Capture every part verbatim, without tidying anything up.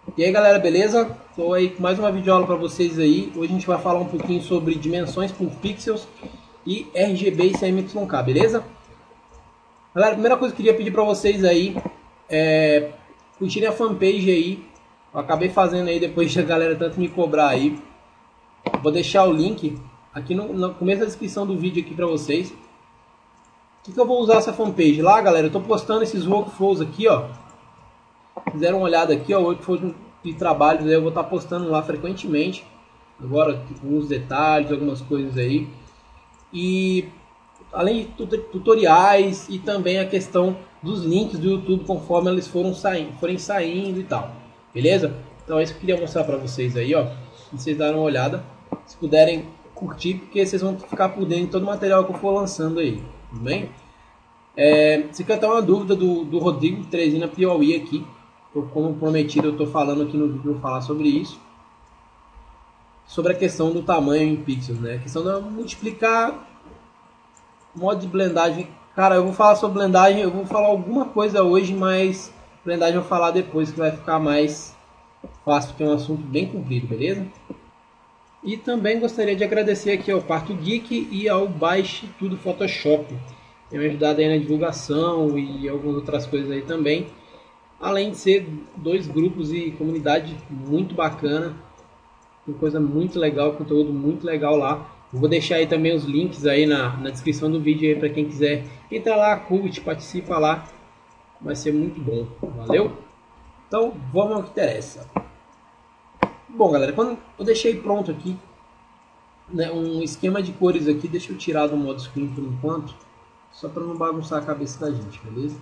E aí galera, beleza? Estou aí com mais uma videoaula para vocês aí. Hoje a gente vai falar um pouquinho sobre dimensões por pixels e R G B e C M Y K, beleza? Galera, a primeira coisa que eu queria pedir para vocês aí é curtirem a fanpage aí. Eu acabei fazendo aí depois de a galera tanto me cobrar aí. Vou deixar o link aqui no, no começo da descrição do vídeo aqui para vocês. O que, que eu vou usar essa fanpage? Lá, galera, eu estou postando esses workflows aqui, ó. Fizeram uma olhada aqui, ó, workflows de trabalhos, eu vou estar postando lá frequentemente. Agora, com uns detalhes, algumas coisas aí. E além de tutoriais e também a questão dos links do YouTube conforme eles foram saindo, forem saindo e tal. Beleza? Então é isso que eu queria mostrar para vocês aí, ó. Vocês darem uma olhada, se puderem curtir, porque vocês vão ficar por dentro de todo o material que eu for lançando aí. Tudo bem? É, se quer ter uma dúvida do, do Rodrigo de Teresina Piauí aqui, como prometido, eu estou falando aqui no vídeo, vou falar sobre isso. Sobre a questão do tamanho em pixels, né? A questão de multiplicar modo de blendagem. Cara, eu vou falar sobre blendagem, eu vou falar alguma coisa hoje, mas blendagem eu vou falar depois, que vai ficar mais fácil, porque é um assunto bem comprido, beleza? E também gostaria de agradecer aqui ao Quarto Geek e ao Baixe Tudo Photoshop. Tem me ajudado aí na divulgação e algumas outras coisas aí também. Além de ser dois grupos e comunidade muito bacana, uma coisa muito legal, conteúdo muito legal lá. Eu vou deixar aí também os links aí na, na descrição do vídeo aí para quem quiser entrar lá, curte, participa lá, vai ser muito bom, valeu? Então vamos ao que interessa. Bom galera, quando eu deixei pronto aqui, né, um esquema de cores aqui, deixa eu tirar do modo screen por enquanto, só para não bagunçar a cabeça da gente, beleza?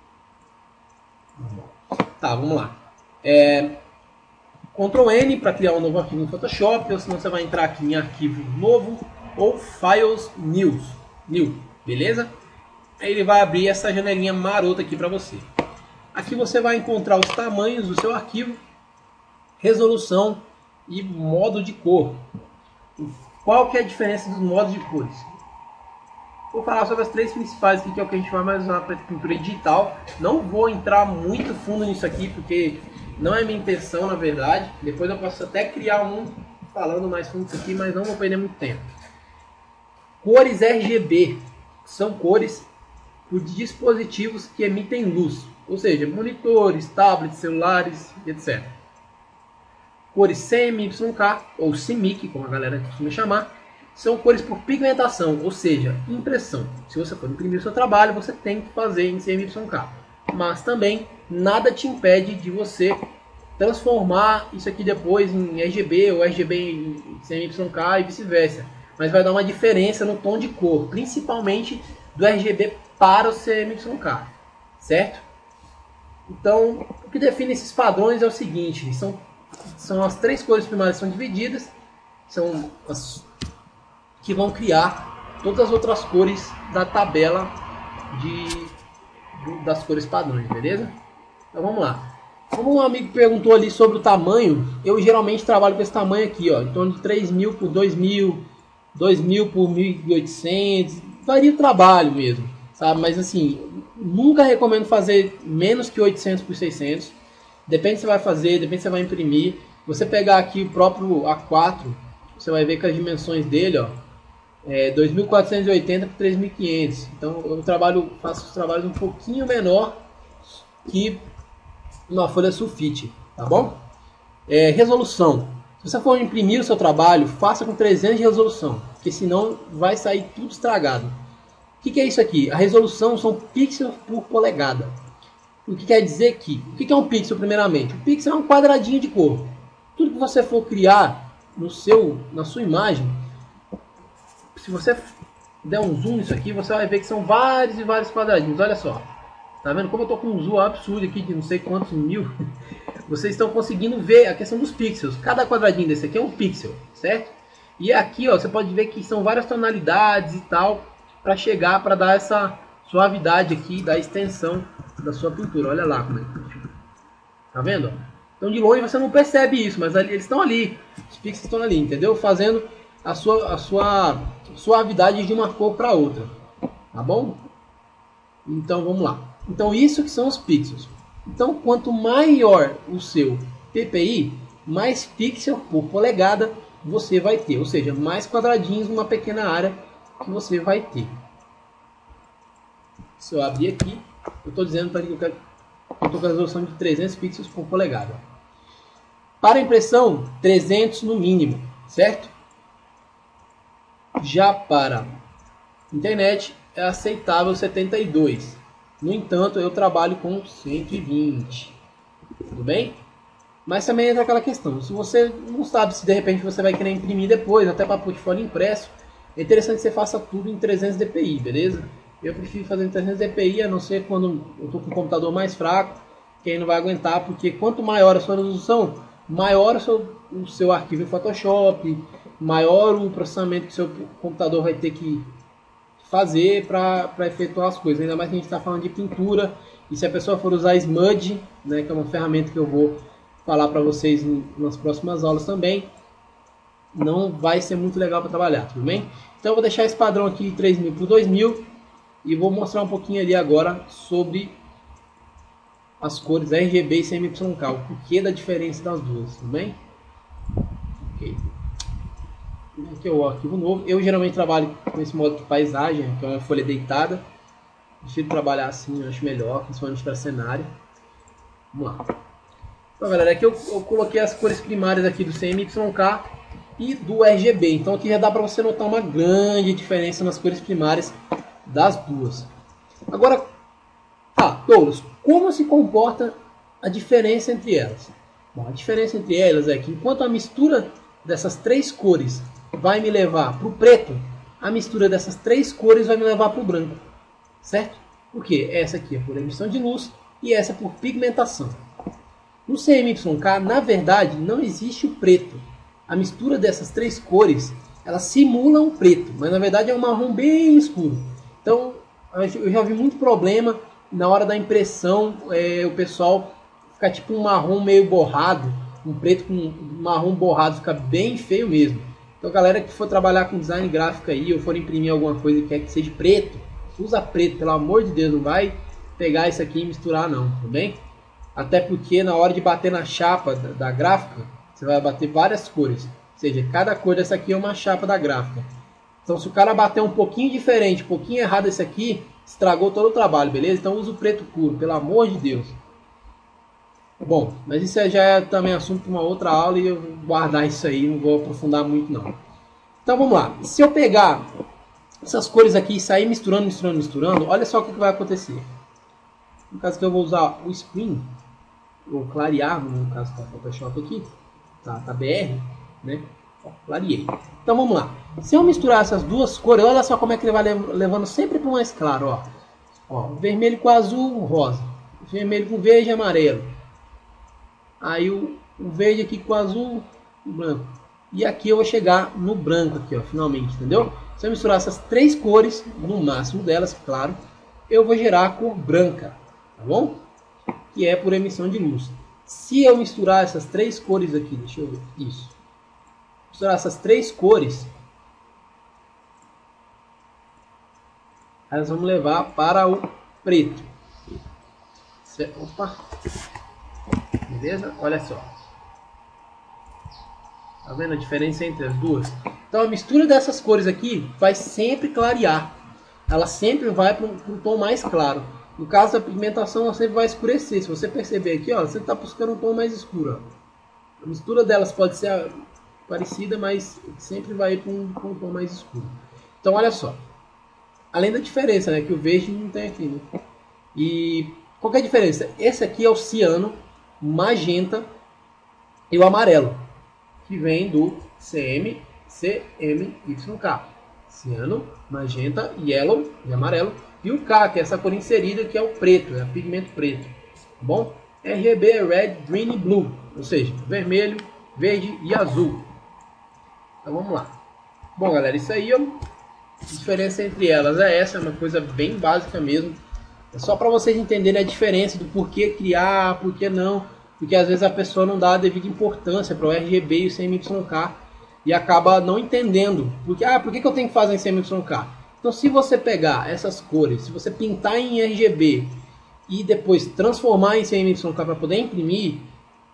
Tá, vamos lá. É, control N para criar um novo arquivo no Photoshop, ou senão você vai entrar aqui em arquivo novo ou Files New, new, beleza? Aí ele vai abrir essa janelinha marota aqui para você. Aqui você vai encontrar os tamanhos do seu arquivo, resolução e modo de cor. Qual que é a diferença dos modos de cores? Vou falar sobre as três principais aqui, que é o que a gente vai mais usar para pintura digital. Não vou entrar muito fundo nisso aqui, porque não é minha intenção, na verdade. Depois eu posso até criar um falando mais fundo disso aqui, mas não vou perder muito tempo. Cores R G B são cores por dispositivos que emitem luz, ou seja, monitores, tablets, celulares, etcétera. Cores C M Y K, ou C M Y K, como a galera costuma chamar, são cores por pigmentação, ou seja, impressão. Se você for imprimir o seu trabalho, você tem que fazer em C M Y K. Mas também nada te impede de você transformar isso aqui depois em R G B ou R G B em C M Y K e vice-versa. Mas vai dar uma diferença no tom de cor, principalmente do R G B para o C M Y K, certo? Então, o que define esses padrões é o seguinte, são, são as três cores primárias que são divididas, são as que vão criar todas as outras cores da tabela de, das cores padrões, beleza? Então vamos lá. Como um amigo perguntou ali sobre o tamanho, eu geralmente trabalho com esse tamanho aqui, ó, em torno de três mil por dois mil, dois mil por mil e oitocentos, varia o trabalho mesmo, sabe? Mas assim, nunca recomendo fazer menos que oitocentos por seiscentos, depende se você vai fazer, depende se você vai imprimir. Você pegar aqui o próprio A quatro, você vai ver que as dimensões dele, ó, é dois mil quatrocentos e oitenta por três mil e quinhentos. Então eu trabalho, faço os trabalhos um pouquinho menor que uma folha sulfite, tá bom? É, resolução. Se você for imprimir o seu trabalho, faça com trezentos de resolução, porque senão vai sair tudo estragado. O que, que é isso aqui? A resolução são pixels por polegada. O que quer dizer que? O que é um pixel primeiramente? Um pixel é um quadradinho de cor. Tudo que você for criar no seu, na sua imagem, se você der um zoom nisso aqui, você vai ver que são vários e vários quadradinhos. Olha só. Tá vendo como eu tô com um zoom absurdo aqui de não sei quantos mil? Vocês estão conseguindo ver a questão dos pixels. Cada quadradinho desse aqui é um pixel, certo? E aqui, ó, você pode ver que são várias tonalidades e tal, para chegar, para dar essa suavidade aqui, da extensão da sua pintura. Olha lá como é que tá vendo? Então de longe você não percebe isso, mas ali, eles estão ali. Os pixels estão ali, entendeu? Fazendo a sua, a sua suavidade de uma cor para outra, tá bom? Então vamos lá. Então isso que são os pixels. Então quanto maior o seu P P I, mais pixel por polegada você vai ter, ou seja, mais quadradinhos numa pequena área que você vai ter. Se eu abrir aqui, eu estou dizendo para que eu quero, eu estou com a resolução de trezentos pixels por polegada. Para impressão, trezentos no mínimo, certo? Já para internet é aceitável setenta e dois. No entanto, eu trabalho com cento e vinte. Tudo bem? Mas também entra aquela questão. Se você não sabe se de repente você vai querer imprimir depois, até para portfólio impresso, é interessante que você faça tudo em trezentos D P I, beleza? Eu prefiro fazer em trezentos D P I, a não ser quando eu estou com um computador mais fraco, que aí não vai aguentar, porque quanto maior a sua resolução, maior o seu, o seu arquivo em Photoshop, maior o processamento que o seu computador vai ter que fazer para efetuar as coisas. Ainda mais que a gente está falando de pintura, e se a pessoa for usar Smudge, né, que é uma ferramenta que eu vou falar para vocês nas próximas aulas também, não vai ser muito legal para trabalhar, tudo bem? Então eu vou deixar esse padrão aqui três mil por dois mil e vou mostrar um pouquinho ali agora sobre as cores R G B e C M Y K, o porquê da diferença das duas, tudo bem? Ok. Aqui é o arquivo novo. Eu geralmente trabalho com esse modo de paisagem, que é uma folha deitada. Prefiro trabalhar assim, eu acho melhor, principalmente para cenário. Vamos lá. Então, galera, aqui eu, eu coloquei as cores primárias aqui do C M Y K e do R G B. Então aqui já dá para você notar uma grande diferença nas cores primárias das duas. Agora, ah, Douglas, como se comporta a diferença entre elas? Bom, a diferença entre elas é que enquanto a mistura dessas três cores vai me levar para o preto, a mistura dessas três cores vai me levar para o branco, certo? Porque essa aqui é por emissão de luz e essa é por pigmentação. No C M Y K, na verdade, não existe o preto. A mistura dessas três cores, ela simula um preto, mas na verdade é um marrom bem escuro. Então, eu já vi muito problema na hora da impressão, é, o pessoal ficar tipo um marrom meio borrado, um preto com um marrom borrado, fica bem feio mesmo. Então, galera que for trabalhar com design gráfico aí, ou for imprimir alguma coisa e quer que seja preto, usa preto, pelo amor de Deus, não vai pegar isso aqui e misturar não, tudo bem? Até porque na hora de bater na chapa da, da gráfica, você vai bater várias cores. Ou seja, cada cor dessa aqui é uma chapa da gráfica. Então se o cara bater um pouquinho diferente, um pouquinho errado esse aqui, estragou todo o trabalho, beleza? Então usa o preto puro, pelo amor de Deus. Bom, mas isso já é também assunto para uma outra aula e eu vou guardar isso aí, não vou aprofundar muito não. Então vamos lá. Se eu pegar essas cores aqui e sair misturando, misturando, misturando, olha só o que vai acontecer. No caso que eu vou usar o Screen, ou clarear, no caso da Photoshop aqui, tá, tá B R, né? Ó, clareei. Então vamos lá. Se eu misturar essas duas cores, olha só como é que ele vai levando sempre para o mais claro, ó. Ó, vermelho com azul, rosa. Vermelho com verde e amarelo. Aí o, o verde aqui com azul e branco. E aqui eu vou chegar no branco aqui, ó, finalmente, entendeu? Se eu misturar essas três cores, no máximo delas, claro, eu vou gerar a cor branca, tá bom? Que é por emissão de luz. Se eu misturar essas três cores aqui, deixa eu ver, isso. Misturar essas três cores, elas vão levar para o preto. Opa! Beleza? Olha só. Tá vendo a diferença entre as duas? Então a mistura dessas cores aqui vai sempre clarear. Ela sempre vai para um tom mais claro. No caso da pigmentação, ela sempre vai escurecer. Se você perceber aqui, ó, você está buscando um tom mais escuro. Ó. A mistura delas pode ser parecida, mas sempre vai para um, um tom mais escuro. Então olha só. Além da diferença, né, que o verde não tem aqui. Né? E qual que é a diferença? Esse aqui é o ciano, magenta e o amarelo, que vem do C M, C M Y K. Ciano, magenta, yellow e amarelo. E o K, que é essa cor inserida, que é o preto, é o pigmento preto. Tá bom? R G B é red, green e blue, ou seja, vermelho, verde e azul. Então vamos lá. Bom, galera, isso aí, ó, a diferença entre elas é essa, é uma coisa bem básica mesmo. É só para vocês entenderem a diferença do porquê criar, porquê não. Porque às vezes a pessoa não dá a devida importância para o R G B e o C M Y K e acaba não entendendo. Porque, ah, por que, que eu tenho que fazer em C M Y K? Então se você pegar essas cores, se você pintar em R G B e depois transformar em C M Y K para poder imprimir,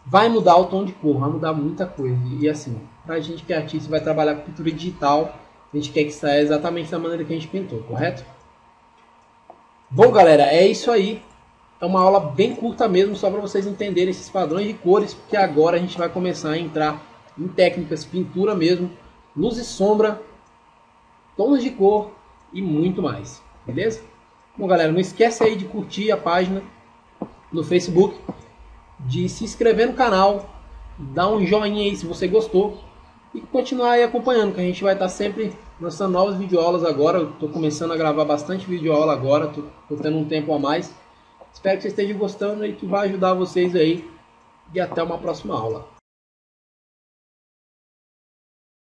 vai mudar o tom de cor, vai mudar muita coisa. E assim, pra gente que é artista e vai trabalhar com pintura digital, a gente quer que saia exatamente da maneira que a gente pintou, correto? Bom, galera, é isso aí. É uma aula bem curta mesmo, só para vocês entenderem esses padrões de cores, porque agora a gente vai começar a entrar em técnicas, pintura mesmo, luz e sombra, tons de cor e muito mais, beleza? Bom, galera, não esquece aí de curtir a página no Facebook, de se inscrever no canal, dar um joinha aí se você gostou e continuar aí acompanhando, que a gente vai estar sempre lançando novas videoaulas agora. Eu estou começando a gravar bastante videoaula agora, estou tendo um tempo a mais. Espero que vocês estejam gostando e que vai ajudar vocês aí. E até uma próxima aula.